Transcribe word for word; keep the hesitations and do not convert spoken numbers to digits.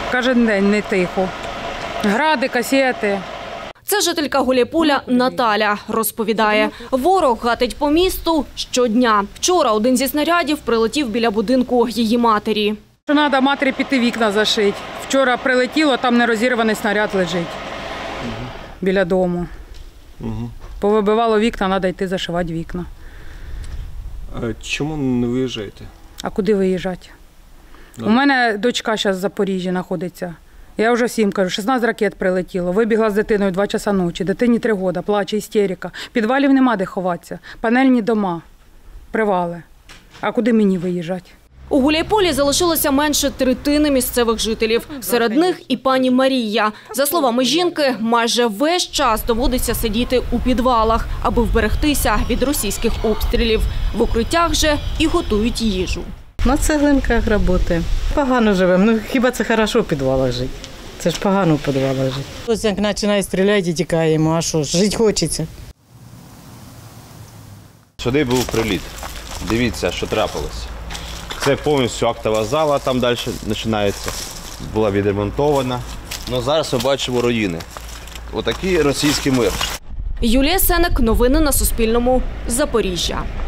Кожен день не тихо. Гради, касети. Це жителька Гуляйполя Наталя розповідає. Ворог гатить по місту щодня. Вчора один зі снарядів прилетів біля будинку її матері. Що треба матері піти вікна зашити. Вчора прилетіло, там нерозірваний снаряд лежить біля дому. Повибивало вікна, треба йти зашивати вікна. А чому не виїжджаєте? А куди виїжджати? У мене дочка зараз в Запоріжжі знаходиться. Я вже всім кажу, шістнадцять ракет прилетіло. Вибігла з дитиною два часа ночі, дитині три роки, плаче, істерика. Підвалів нема де ховатися, панельні дома, привали. А куди мені виїжджати? У Гуляйполі залишилося менше третини місцевих жителів. Серед них і пані Марія. За словами жінки, майже весь час доводиться сидіти у підвалах, аби вберегтися від російських обстрілів. В укриттях же і готують їжу. На цеглинках працюємо. Погано живемо. Ну хіба це хорошо в підвалах жити? Це ж погано в підвалах жити. Ось як починає стріляти і тікаємо, а що ж, жити хочеться. Сюди був приліт. Дивіться, що трапилося. Це повністю актова зала, там далі починається. Була відремонтована. Ну, зараз ми бачимо руїни. Отакий російський мир. Юлія Сенек. Новини на Суспільному. Запоріжжя.